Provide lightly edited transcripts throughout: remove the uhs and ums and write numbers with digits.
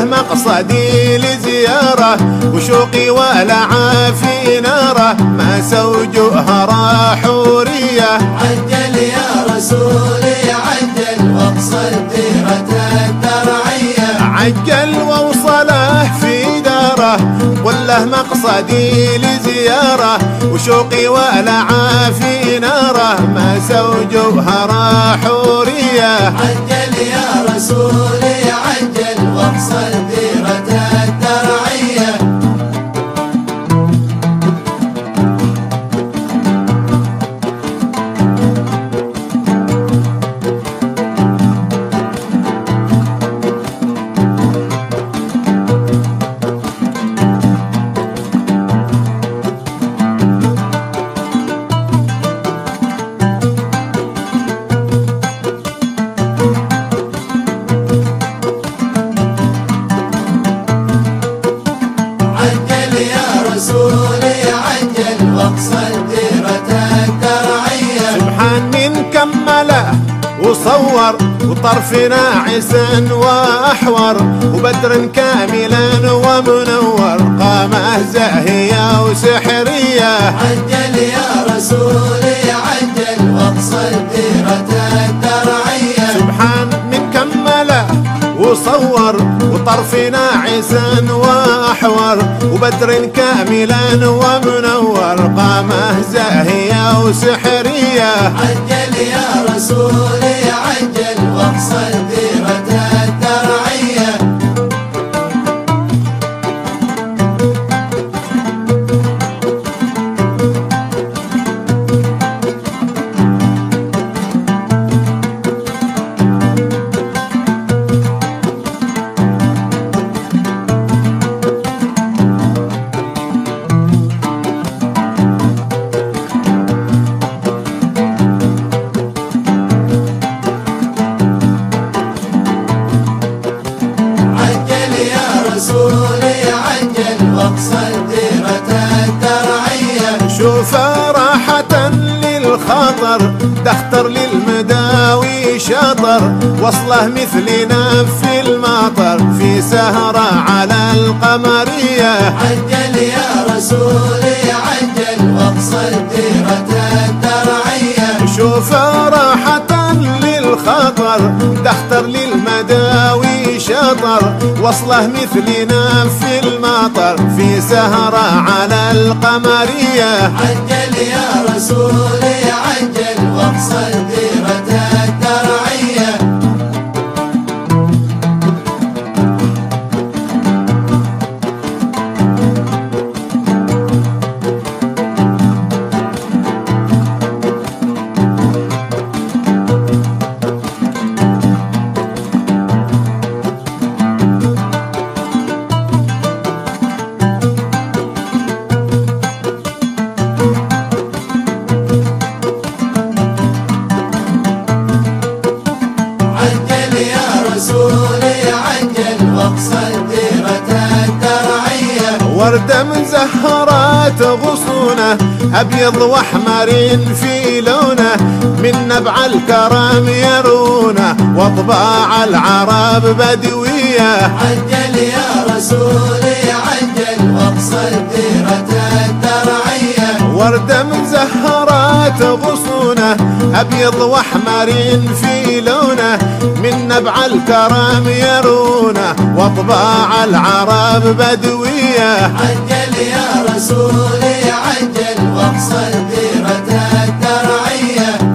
وله مقصدي لزياره وشوقي ولعى في ناره ما سوجها راحوريه. عجل يا رسولي عجل واوصل ديرة الدرعية. عجل واوصله في داره وله مقصدي لزياره وشوقي ولعى في ناره ما سوجها راحوريه. عجل يا رسولي عجل واوصل ديرة الدرعية. سبحان من كمله وصور وطرف ناعس واحور وبدر كاملا ومنور قامه زاهيه وسحريه. عجل يا رسولي عجل واوصل ديرة الدرعية. سبحان من كمله وصور وطرف ناعس واحور وبدر كاملا ومنور قامه زاهيه وسحريه. عجل يا رسولي عجل واوصل ديرة الدرعية. شوف راحة للخاطر دختر للمداوي شاطر وصله مثل نف الماطر في سهرة على القمرية. عجل يا رسولي عجل واوصل ديرة الدرعية. شوف راحة للخاطر دختر للمداوي شاطر وصله مثل نف الماطر في سهرة على القمرية. عجل يا رسولي عجل واوصل ديرة الدرعية. وردة من زهرات غصونه أبيض وأحمر في لونه من نبع الكرم يرونه وطباع العرب بدوية. عجل يا رسولي عجل واوصل ديرة الدرعية. وردة من زهرات غصونه أبيض وأحمر في لونه من نبع الكرم يرونه وطباع العرب بدوية. عجل يا رسولي عجل واوصل ديرة الدرعية.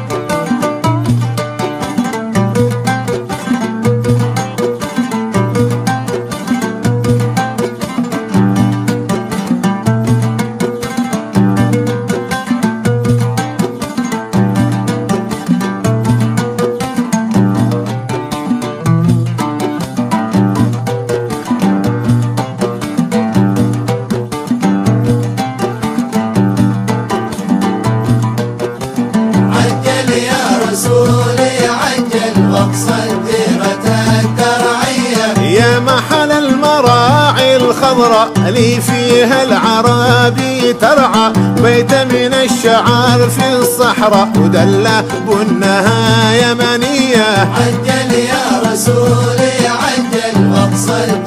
يا محل المراعي الخضراء لي فيها العرابي ترعى بيت من الشعر في الصحراء ودله بنها يمنيه. عجل يا رسولي عجل واوصل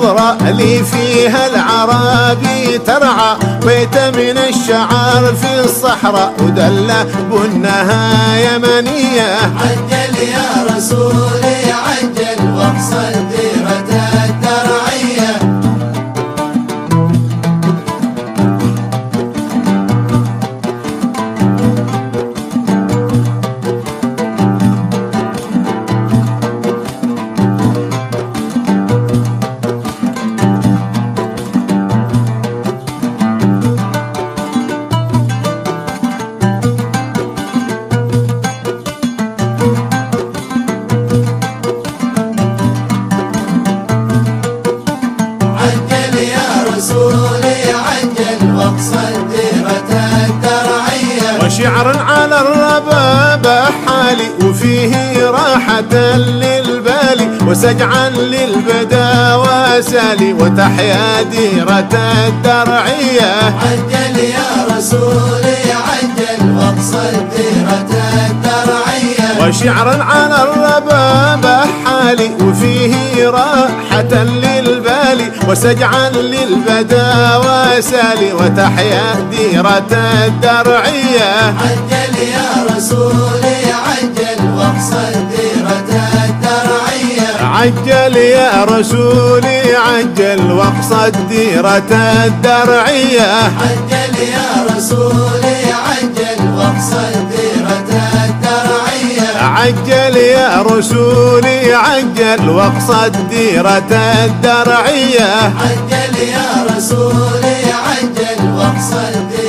الخضراء اللي فيها العرابي ترعى، بيت من الشعر في الصحراء ودله بنها يمنيه. عجل يا رسولي عجل واقصد ديرة الدرعية. وشعر على الرباب حالي وفيه راحة للبال، وسجعا للبدا وسالي وتحيا ديرة الدرعية. عجل يا رسولي عجل واقصد ديرة الدرعية. وشعر على الرباب حالي وفيه راحة للبال، وسجعا للبدا وسالي وتحيا ديرة الدرعية. عجل يا رسولي عجل واقصد ديرة الدرعية. عجل يا رسولي عجل واقصد ديرة الدرعية. عجل يا رسولي عجل واقصد ديرة الدرعية. عجل يا رسولي عجل واقصد ديرة الدرعية. عجل يا رسولي عجل واقصد